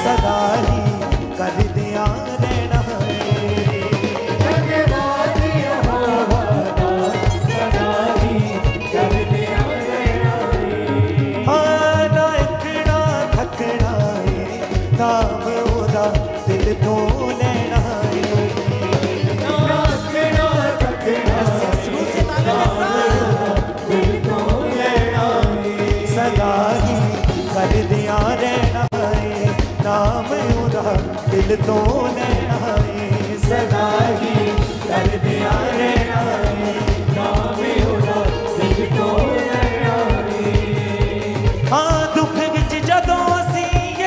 सदा ही कर दिया रहना नाम ओदा दिल तो लेना सदा ही कर दिया रहना नाम ओदा दिल तो लेना सदा ही कर दिया रहना नाम ओदा दिल तो लेना। हाँ दुख विच जदों असी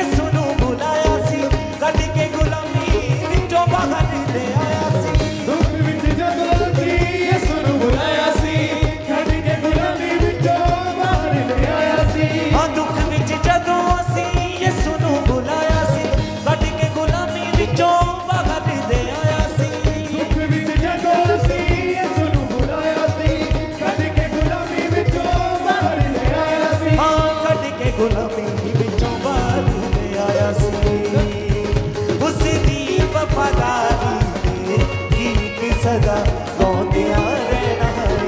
गुलामी विचों बाहर ले आया सी उसदी वफादारी की सदा गौंदिया रहना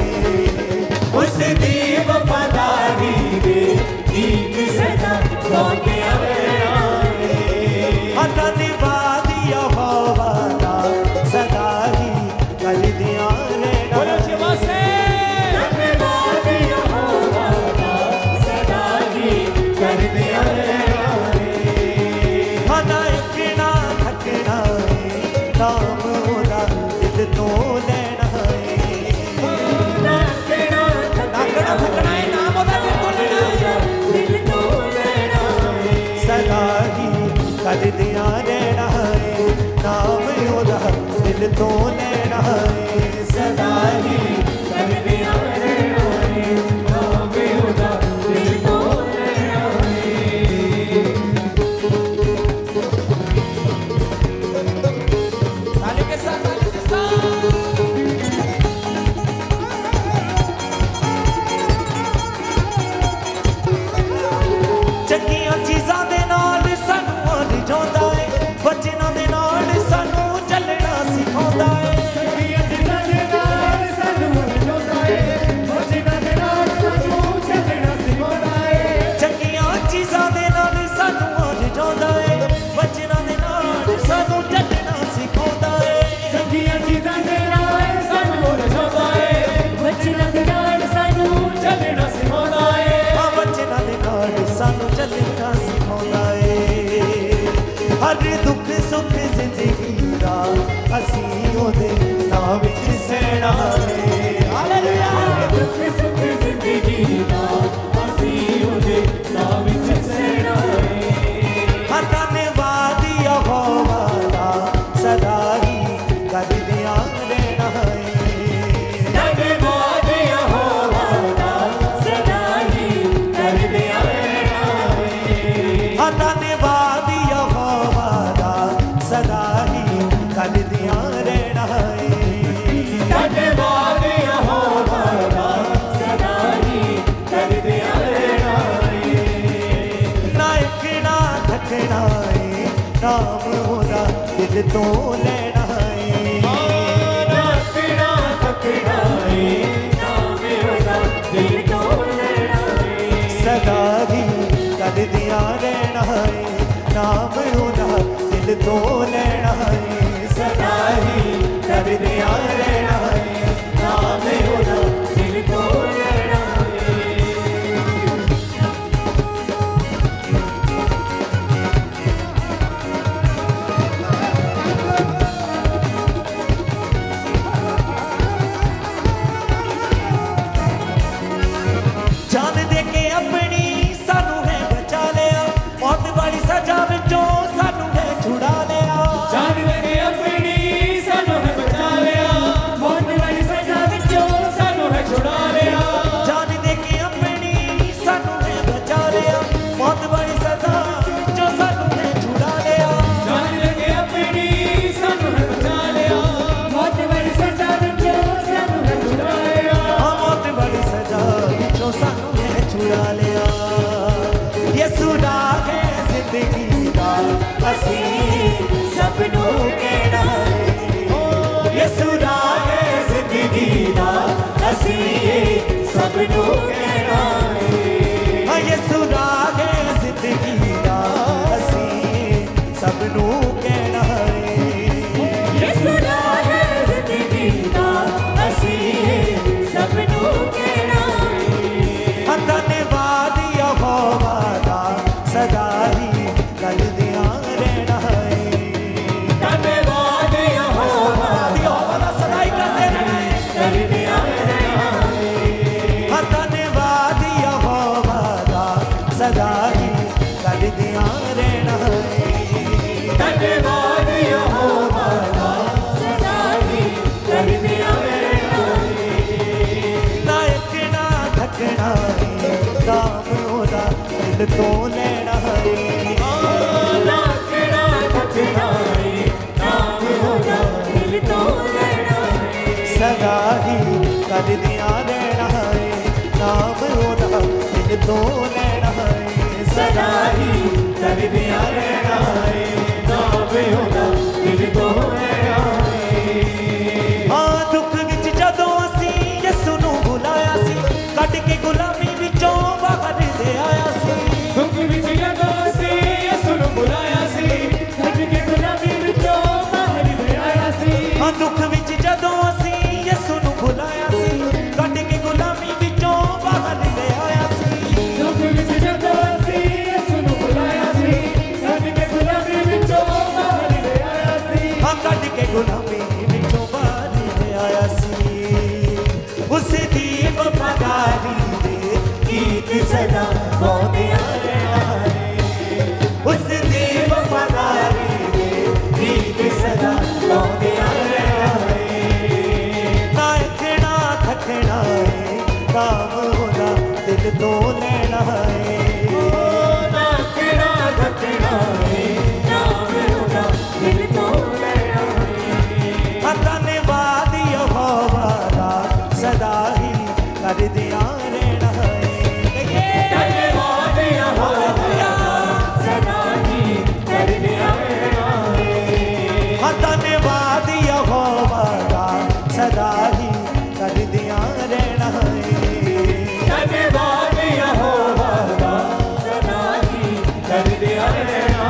उसदी वफादारी की सदा गौंदिया रहना अता निभा दिया वादा सदा ही कर दिया रहना बोलो शिवा से तो लेना सदा ही कर दिया रहना नाम ओदा दिल तो लेना सदा ही कर दिया रहना नाम ओदा दिल तो लेना। ताली के साथ चंगियां चीज़ां दे नाल सानू रिझाउंदा है वचनां दे नाल सानू चलना सिखाउंदा है चंगियां चीज़ां दे नाल सानू रिझाउंदा है वचनां दे नाल सानू चलना सिखाउंदा है चंगियां चीज़ां दे नाल सानू रिझाउंदा है वचनां दे नाल सानू चलना सिखाउंदा है चंगियां चीज़ां दे नाल सानू रिझाउंदा है वचनां दे नाल सानू चलना सिखाउंदा है वचनां दे नाल सानू चलना सिखाउंदा है हर दुख सुख जिंदगी दा असी ओदे नाम विच सहना है हालेलुया दुख सुख जिंदगी दा असी ओदे नाम विच सहना है हता ने वादिया वादा सदा ही कर दिया रहना है ने वादिया वादा सदा ही कर दिया रहना है हता ने वादिया वादा सदा ही कर दिया रहना है ने वादिया वादा सदा ही कर दिया रहना है ना एक ना थकना है नाम ओदा दिल तो लेना है ना एक ना थकना है नाम ओदा दिल तो लेना है सदा ही कर दिया रहना है नाम ओदा दिल तो लेना है सदा ही कर दिया रहना है नाम ओदा दिल तो लेना है। जान दे के अपनी सानू है बचा लिया मौत वाली सजा विचों सानू है छुड़ा लिया दा असीं सबनू कहना है यसू राह जिंदगी दा असीं सबनू कहना है यसू राह जिंदगी दा असीं सबनू कहना है यसू राह जिंदगी दा असीं सबनू कहना है धन्यवाद यहोवा दा सदा ही करदियां रहना है धन्यवाद यहोवा दा सदा ही करदे रहना है करदियां रहना है धन्यवाद यहोवा दा सदा ही करदियां रहना है धन्यवाद यहोवा दा सदा ही करदियां रहना है ना एक ना थकना काम होदा दिल तो लेना है ना केड़ा थकना काम होदा दिल तो लेना है सदा ही करदियां रहना है काम होदा दिल तो लेना है सदा ही करदियां रहना है काम होदा दिल तो लेना है हाँ दुख विच जदों असीं यसू नूं बुलाया सी कट के गुलामी विचों बाहर ले आया सी दुख विच जदों असीं यसू नूं बुलाया सी कट के गुलामी विचों बाहर ले आया सी हाँ दुख विच जदों असीं यसू नूं बुलाया सी कट के गुलामी विचों बाहर ले आया सी दुख विच जदों असीं यसू नूं बुलाया सी कट के गुलामी विचों बाहर ले आया सी हाँ कट के गुलामी विचों बाहर ले आया सी उस दी वफादारी दे गीत सदा गाउंदियां रहना है उस दी वफादारी दे गीत सदा गाउंदियां रहना है ना इकना थकना है काम होना दिल तो लेना है ना इकना थकना है काम होना दिल तो लेना है धन्यवाद यहोवा दा सदा ही करदियां रहना है धन्यवाद यहोवा सदा ही करदियां रहना है धन्यवाद यहोवा दा सदा ही करदियां रहना है धन्यवाद यहोवा दा सदा ही करदियां रहना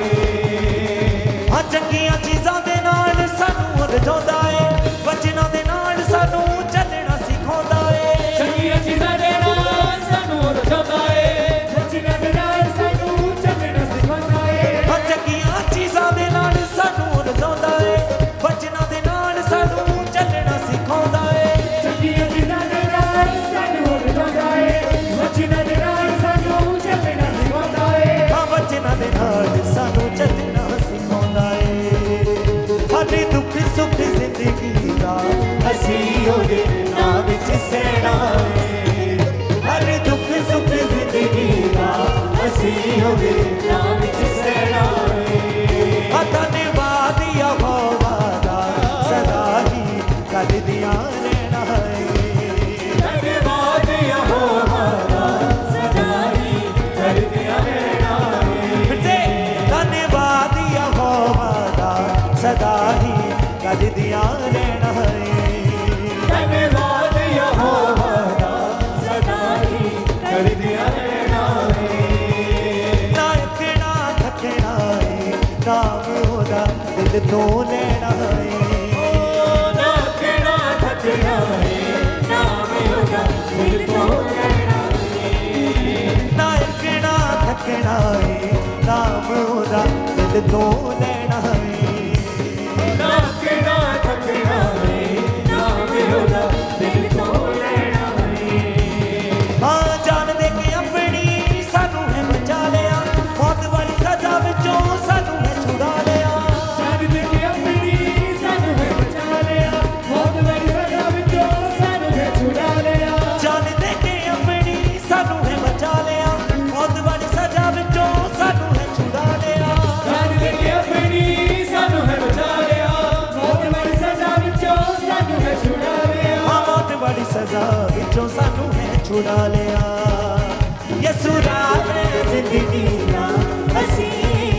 है हाँ चंगियां चीज़ां दे नाल सानू रजाउंदा है वचनां दे नाल सानू चलना सिखाउंदा है चंगियां चीज़ां दे नाल सानू रजाउंदा है वचनां दे नाल सानू चलना सिखाउंदा है हाँ चंगियां चीज़ां दे नाल सानू रजाउंदा है वचनां दे नाल सानू चलना सिखाउंदा है चंगियां चीज़ां दे नाल सानू रजाउंदा है वचनां दे नाल सानू चलना सिखाउंदा है हाँ वचनां दे नाल सानू चलना सिखाउंदा है हर दुख सुख जिंदगी दा असीं ओदे नाम विच सहना है हर दुख सुख जिंदगी दा असीं ओदे नाम विच सहना है धन्यवाद यहोवा दा सदा ही करदियां रहना है धन्यवाद यहोवा दा सदा ही करदियां रहना है धन्यवाद यहोवा दा सदा ही करदियां रहना है धन्यवाद यहोवा दा सदा ही करदियां रहना है ना इकना थकना है काम होदा दिल तो लेना है ना इकना थकना है काम होदा दिल तो लेना है ना इकना थकना है काम होदा दिल तो लेना है ना इकना थकना है काम होदा दिल तो लेना है हाँ जान दे के अपनी सानू है बचा लिया मौत वाली सजा विचों सानू है छुड़ा लिया जान दे के अपनी सानू है बचा लिया मौत वाली सजा विचों सानू है छुड़ा लिया जान दे के अपनी सानू है बचा लिया मौत वाली सजा विचों सानू है छुड़ा लिया जान दे के अपनी सानू है बचा लिया मौत वाली सजा विचों सानू है छुड़ा लिया मौत वाली सजा विचों सानू है छुड़ा लिया यसू राह जिंदगी दा असीं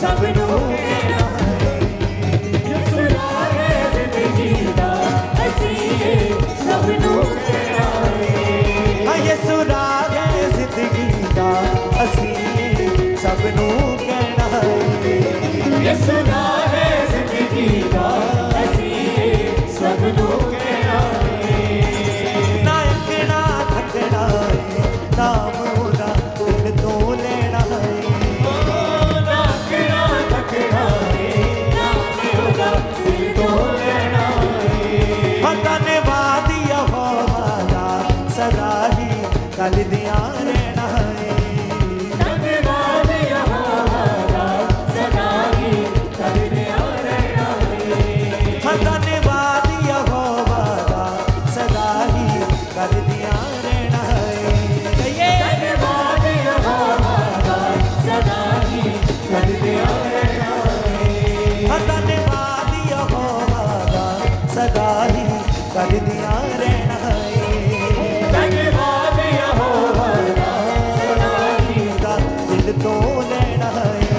सबनू कहना है यसु राह जिंदगी दा असीए सबनू कहना है यसु राह जिंदगी दा असीए सबनू कहना है यसु राह जिंदगी दा असीए सबनू कहना है ना इकना थकना है नाम ओदा दिल तो लेना है ना इकना थकना है नाम ओदा दिल तो लेना है धन्यवाद यहोवा सदा ही कल दिया रहना है धन्यवाद यहोवा सदा ही कल दिया रहना है धन्यवाद यहोवा सदा ही कल दिया रहना है धन्यवाद यहोवा सदा ही कल दिया रहना है धन्यवाद यहोवा सदा ही कल दिया रहना है धन्यवाद यहोवा सदा ही दिल तो लेना है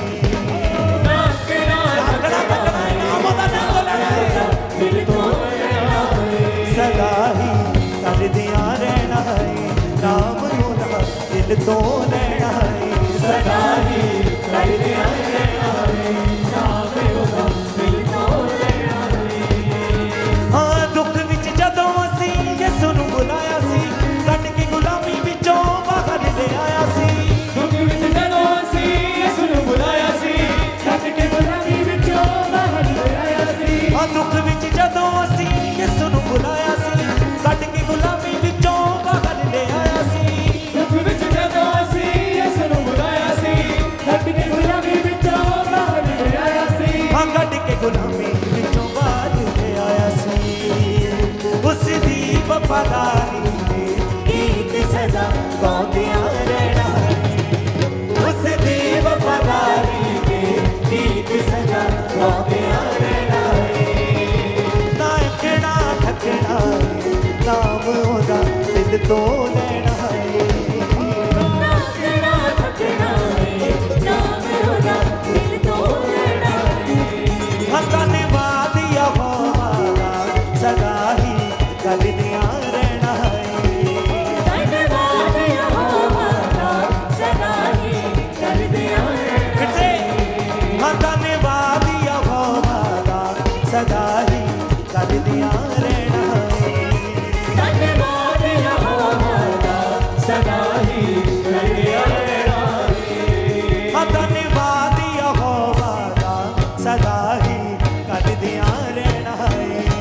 दिल तो लेना है सदा ही कल दिया रहना है नाम ओदा दिल तो लेना है सदा ही कल दिया रहना है नाम ओदा दिल तो लेना है हाँ दुख विच जदों असी यसु नूं बुलाया सी कट के गुलामी विचों बाहर ले आया सी दुख विच जदों असी यसु नूं बुलाया सी कट के गुलामी विचों बाहर ले आया सी हाँ दुख विच जदों असी यसु नूं बुलाया सी कट के गुलामी विचों बाहर ले आया सी दुख विच जदों असी यसु नूं बुलाया सी कट के गुलामी विचों बाहर ले आया सी हाँ कट के गुलामी विचों बाहर ले आया सी उसदी वफादारी ने गीत सदा गाउंदियां रहना है उसदी वफादारी ने गीत सदा गाउंदियां रहना है ना इकना थकना नाम ओदा दिल तो लेना है ना इकना थकना नाम ओदा दिल तो लेना है धन्यवाद यहोवा सदा ही कल दिया रहना है धन्यवाद यहोवा सदा ही कल दिया रहना है धन्यवाद यहोवा सदा ही कल दिया रहना है धन्यवाद यहोवा सदा ही कल दिया रहना है धन्यवाद यहोवा सदा ही कल दिया रहना है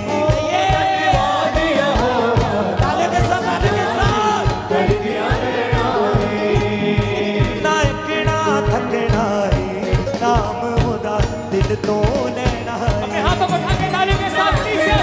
दिल तो लेना है अपने हाथों को उठा के ताली के साथ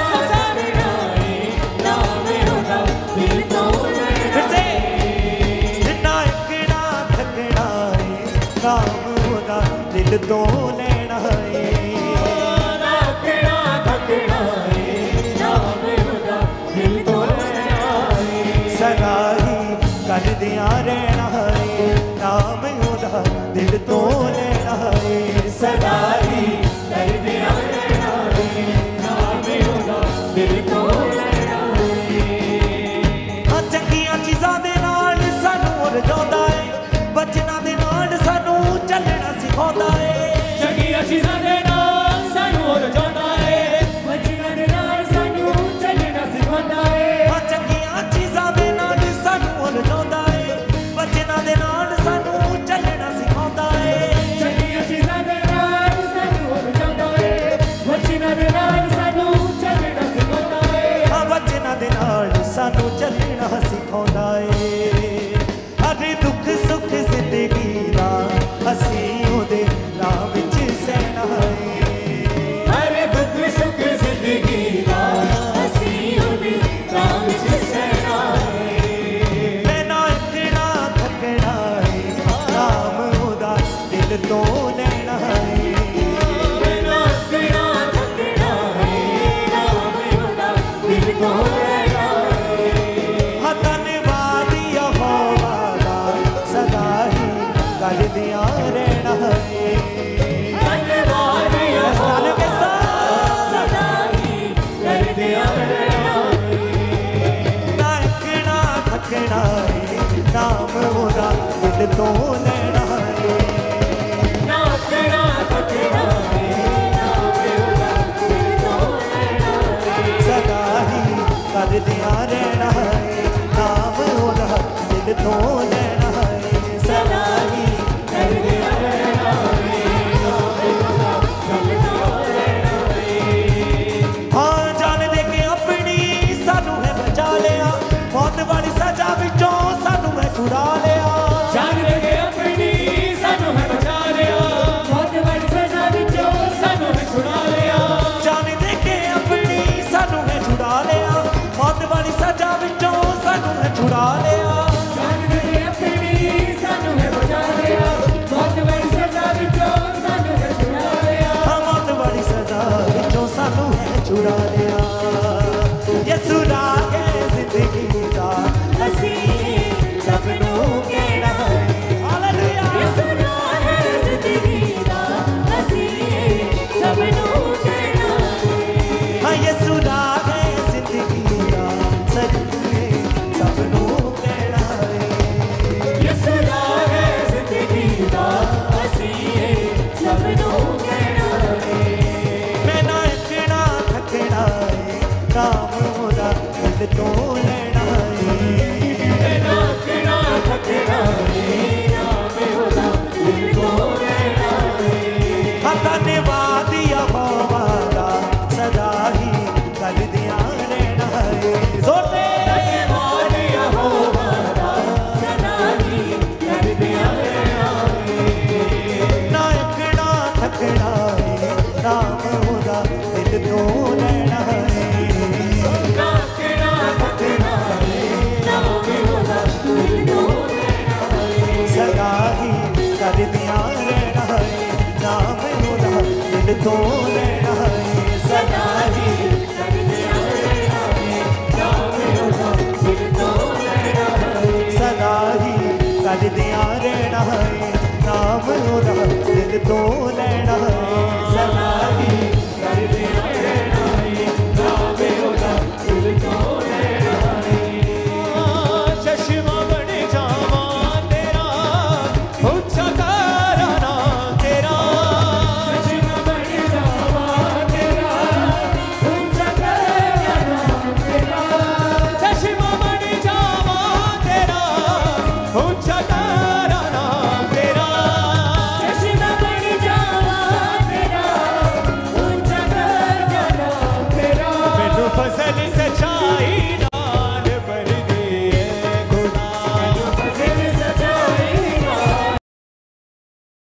नाम ओदा दिल तो लेना है ना इकना थकना है नाम ओदा दिल तो लेना है ना इकना थकना है नाम ओदा दिल तो लेना है सदा ही कल दिया रहना है नाम ओदा दिल तो लेना है सदा ही कर दिया रहना है नाम ओदा दिल तो लेना है चंगियां चीज़ां दे नाल सानू रजाउंदा है बचनां दे नाल सानू चलना सिखाउंदा है चंगियां चीज़ां दे नाल सानू रजाउंदा है बचनां दे नाल सानू चलना सिखाउंदा है चंगियां चीज़ां दे नाल सानू रजाउंदा है बचनां दे नाल सानू चलना सिखाउंदा है चंगियां चीज़ां दे नाल दिल तो लेना है नाकना थकना नाम ओदा दिल तो लेना है धन्यवाद यहोवा सदा ही कर दिया रहना है जोर से धन्यवाद यहोवा सदा ही कर दिया रहना है नाकना थकना नाम ओदा दिल तो लेना है नाकना थकना नाम ओदा दिल तो लेना है सदा ही कर दिया रहना है नाम ओदा दिल तो